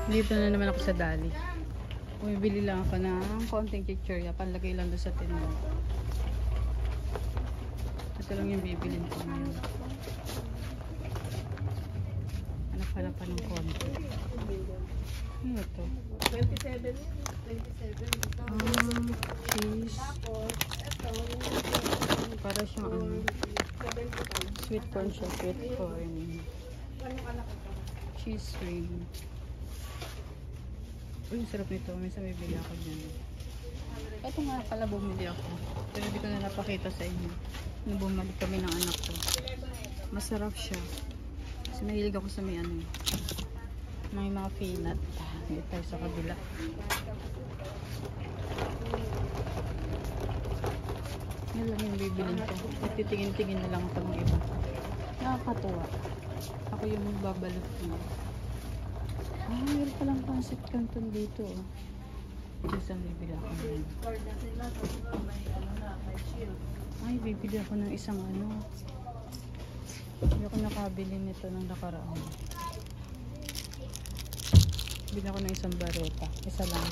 Dito na naman ako sa Dali. Bumibili lang ako ng konting chichirya. Panlagay lang doon sa tinong. Ito lang yung bibilin ko ngayon. Hanap pa ng konti. Ano ito? 27. 27. Cheese. Para siyang ano. Sweet corn siya. Sweet corn. Cheese ring. Uy, sarap nito. Minsan may bili ako dyan. Ito nga pala bumili ako. Pero hindi ko na napakita sa inyo. Nung bumalik kami ng anak ko. Masarap siya. Kasi nahilig ako sa may ano. May mga peanut. Hindi tayo sa kabila. Yan lang yung bibilin ko. At titingin-tingin na lang ako ng iba. Nakakatuwa. Ako yung magbabalot mo. Meron palang pancit canton dito. Just ang bibili ako ngayon. Ay, bibili ako ng isang ano. Hindi ako nakabili nito ng nakaraan. Bili ako ng isang bareta. Isa lang.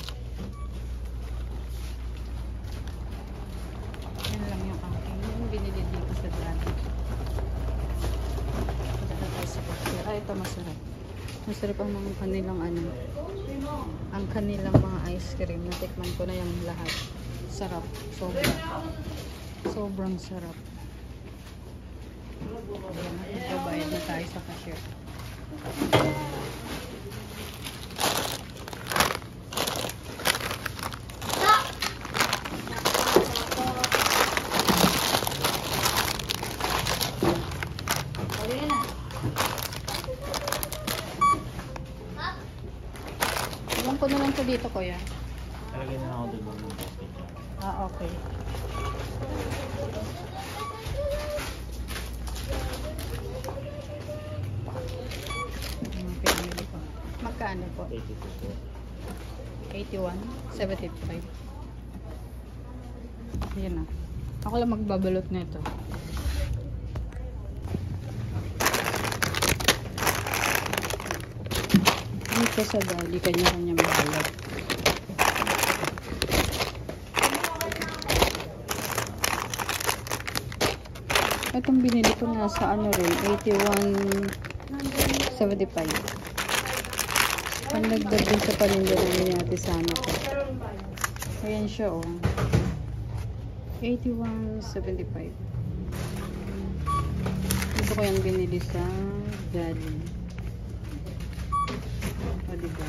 Yan lang yung aking binili dito sa Dali. Punta tayo sa coffee. Ay, ito masarap. Masarap ang mga kanilang ano. Ang kanilang mga ice cream. Natikman ko na yung lahat. Sarap. Sobrang sarap. Ayan, magbabayad na tayo sa cashier. Iwan ko na lang ito dito, kuya. Talagay na ako doon. Okay. Pinamili ko. Magkano po? 82 po. 81? 75? Yan na. Ako lang magbabalot na ito. Dito sa Dali, kanya-kanya balot. Itong binili ko nasa ano rin, 81.75. Pandagdag din sa paninda namin yung ate sana ko. Ayan siya oh. 81.75. Ito ko yung binili sa Dali. O diba?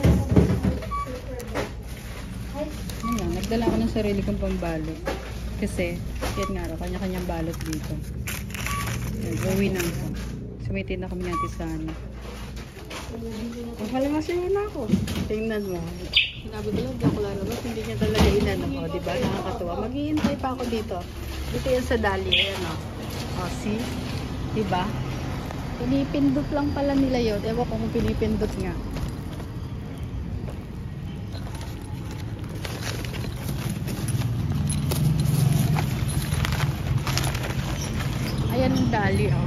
Ayan, nagdala ako ng sarili kong pambalot. Kasi, yan nga raw, kanya-kanyang balot dito. Gawin na ako. Sumitin na kami natin sana. Ang kalamasya na ako. Tingnan mo. Sinabi ko lang, di ako lalabas. Hindi niya talaga inano ko. Diba? Nakakatuwa. Maghihintay pa ako dito. Dito yan sa Dali. Ayan o. O, see? Diba? Pinipindot lang pala nila yun. Ewan ko kung pinipindot nga. Ayan ang Dali, oh.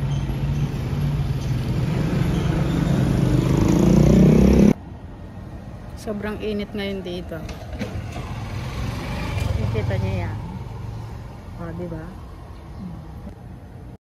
Sobrang init ngayon dito. Nakita niyo yan. Oh, diba?